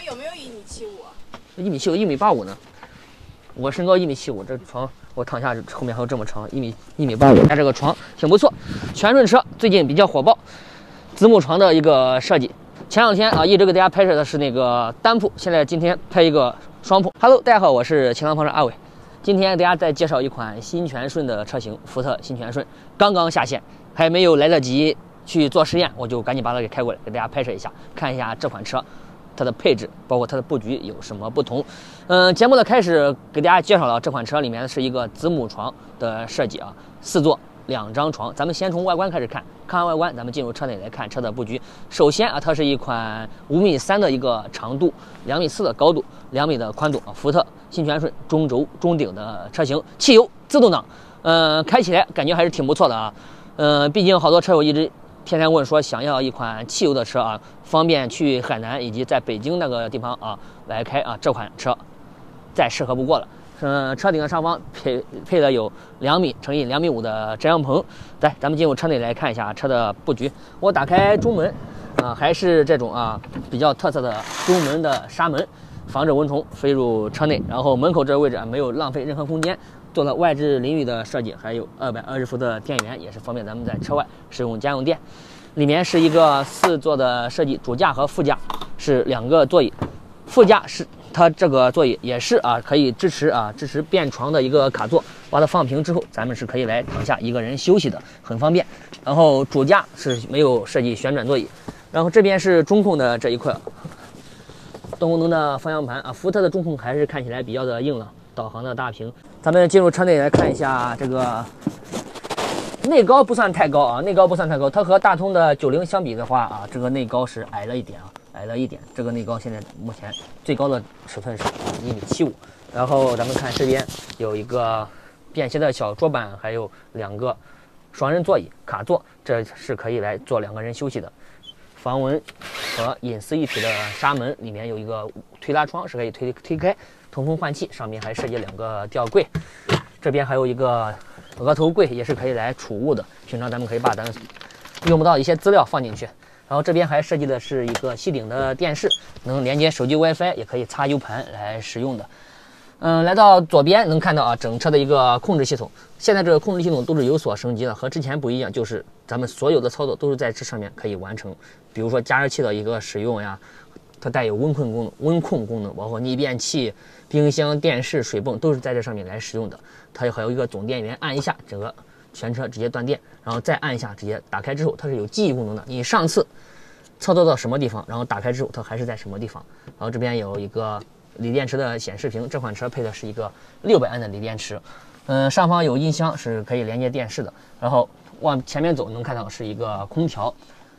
有没有1.75米？ 1.75米，1.85米呢。我身高1.75米，这床我躺下后面还有这么长，1.85米。它这个床挺不错。全顺车最近比较火爆，子母床的一个设计。前两天啊，一直给大家拍摄的是那个单铺，今天拍一个双铺。Hello， 大家好，我是秦郎房车阿伟。今天给大家再介绍一款新全顺的车型，福特新全顺刚刚下线，还没有来得及去做实验，我就赶紧把它给开过来，给大家拍摄一下，看一下这款车它的配置，包括它的布局有什么不同。节目的开始给大家介绍了这款车里面是一个子母床的设计啊，4座2张床。咱们先从外观开始看，看完外观，咱们进入车内来看车的布局。首先啊，它是一款5.3米的一个长度，2.4米的高度，2米的宽度啊，福特新全顺中轴中顶的车型，汽油自动挡，开起来感觉还是挺不错的啊。毕竟好多车友一直天天问说想要一款汽油的车啊，方便去海南以及在北京那个地方啊来开啊，这款车再适合不过了。车顶的上方配的有2米乘以2.5米的遮阳棚。来，咱们进入车内来看一下车的布局。我打开中门，还是这种比较特色的中门的纱门，防止蚊虫飞入车内。然后门口这个位置没有浪费任何空间，做了外置淋浴的设计，还有220伏的电源，也是方便咱们在车外使用家用电。里面是一个4座的设计，主驾和副驾是2个座椅，副驾是它这个座椅也是可以支持便床的一个卡座，把它放平之后，咱们是可以来躺下一个人休息的，很方便。然后主驾是没有设计旋转座椅，然后这边是中控的这一块，多功能的方向盘福特的中控还是看起来比较的硬朗，导航的大屏。咱们进入车内来看一下这个内高不算太高内高不算太高，它和大通的90相比的话这个内高是矮了一点这个内高现在目前最高的尺寸是1.75米。然后咱们看这边有一个便携的小桌板，还有2个双人座椅卡座，这是可以来做2个人休息的。防蚊和隐私一体的纱门，里面有一个推拉窗是可以推开，通风换气，上面还设计2个吊柜。这边还有一个额头柜，也是可以来储物的，平常咱们可以把咱用不到一些资料放进去。然后这边还设计的是一个吸顶的电视，能连接手机 WiFi， 也可以插 U 盘来使用的。来到左边能看到整车的一个控制系统，现在这个控制系统都是有所升级的，和之前不一样，就是咱们所有的操作都是在这上面可以完成。比如说加热器的一个使用呀，它带有温控功能，包括逆变器、冰箱、电视、水泵都是在这上面来使用的。它还有一个总电源，按一下整个全车直接断电，然后再按一下直接打开之后，它是有记忆功能的。你上次操作到什么地方，然后打开之后它还是在什么地方。然后这边有一个锂电池的显示屏，这款车配的是一个600安的锂电池。上方有音箱是可以连接电视的。然后往前面走能看到是一个空调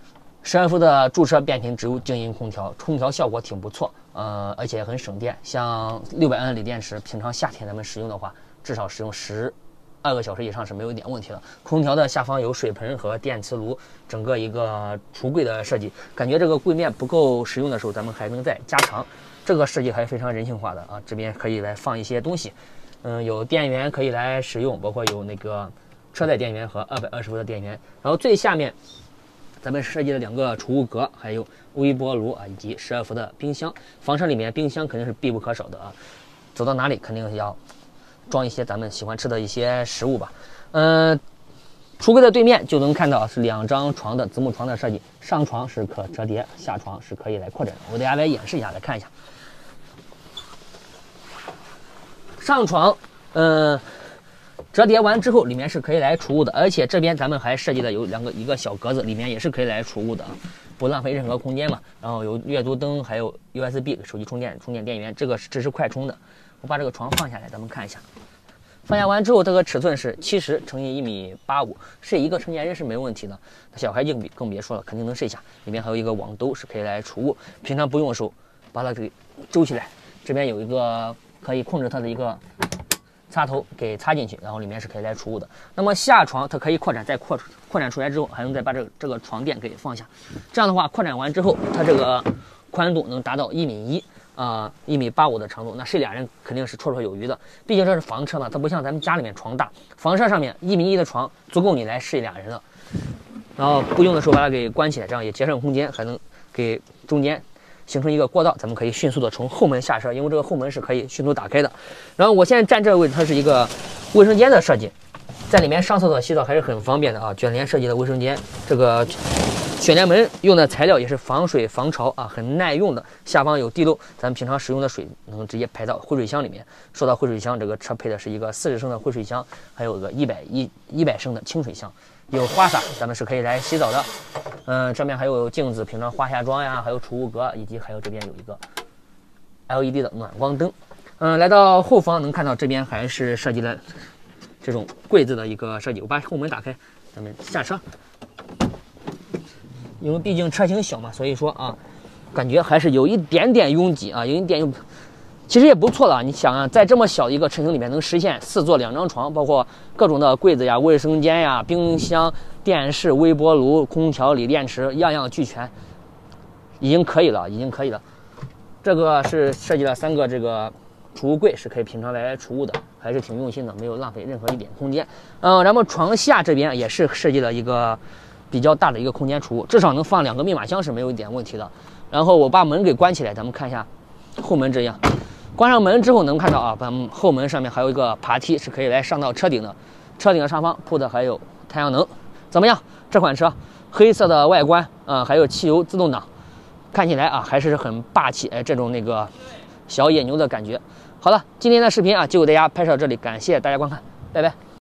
，12伏的驻车变频植物静音空调，空调效果挺不错，而且很省电。像600安的锂电池，平常夏天咱们使用的话，至少使用12个小时以上是没有一点问题的。空调的下方有水盆和电磁炉，整个一个橱柜的设计，感觉这个柜面不够实用的时候，咱们还能再加长。这个设计还非常人性化的这边可以来放一些东西，有电源可以来使用，包括有那个车载电源和220伏的电源。然后最下面咱们设计了2个储物格，还有微波炉以及12伏的冰箱。房车里面冰箱肯定是必不可少的走到哪里肯定要装一些咱们喜欢吃的一些食物吧。橱柜的对面就能看到是2张床的子母床的设计，上床是可折叠，下床是可以来扩展的。我给大家来演示一下，来看一下。上床折叠完之后，里面是可以来储物的，而且这边咱们还设计的有一个小格子，里面也是可以来储物的，不浪费任何空间嘛。然后有阅读灯，还有 USB 手机充电电源，这个只是快充的。我把这个床放下来，咱们看一下。放下完之后，这个尺寸是70乘以1.85米，睡一个成年人是没问题的。小孩更别说了，肯定能睡下。里面还有一个网兜是可以来储物，平常不用的时候把它给周起来。这边有一个可以控制它的一个插头给插进去，然后里面是可以来储物的。那么下床它可以扩展，再扩展出来之后，还能再把这个床垫给放下。这样的话，扩展完之后，它这个宽度能达到1.1米。1.85米的长度，那睡2人肯定是绰绰有余的。毕竟这是房车嘛，它不像咱们家里面床大，房车上面1.1米的床足够你来睡2人了。然后不用的时候把它给关起来，这样也节省空间，还能给中间形成一个过道，咱们可以迅速的从后门下车，因为这个后门是可以迅速打开的。然后我现在站这个位置，它是一个卫生间的设计，在里面上厕所、洗澡还是很方便的啊。卷帘设计的卫生间，这个卷帘门用的材料也是防水防潮啊，很耐用的。下方有地漏，咱们平常使用的水能直接排到汇水箱里面。说到汇水箱，这个车配的是一个40升的汇水箱，还有个100升的清水箱。有花洒，咱们是可以来洗澡的。这边还有镜子，平常化下妆呀，还有储物格，以及还有这边有一个 LED 的暖光灯。来到后方能看到这边还是设计了这种柜子的一个设计。我把后门打开，咱们下车。因为毕竟车型小嘛，所以说啊，感觉还是有一点点拥挤啊，有一点拥。其实也不错了，你想啊，在这么小一个车型里面能实现4座2张床，包括各种的柜子呀、卫生间呀、冰箱、电视、微波炉、空调、锂电池，样样俱全，已经可以了，已经可以了。这个是设计了3个这个储物柜，是可以平常来储物的，还是挺用心的，没有浪费任何一点空间。然后床下这边也是设计了一个比较大的一个空间储物，至少能放2个密码箱是没有一点问题的。然后我把门给关起来，咱们看一下后门这样。关上门之后能看到啊，咱们后门上面还有一个爬梯，是可以来上到车顶的。车顶的上方铺的还有太阳能，怎么样？这款车黑色的外观还有汽油自动挡，看起来啊还是很霸气，哎，这种那个小野牛的感觉。好了，今天的视频啊就给大家拍摄到这里，感谢大家观看，拜拜。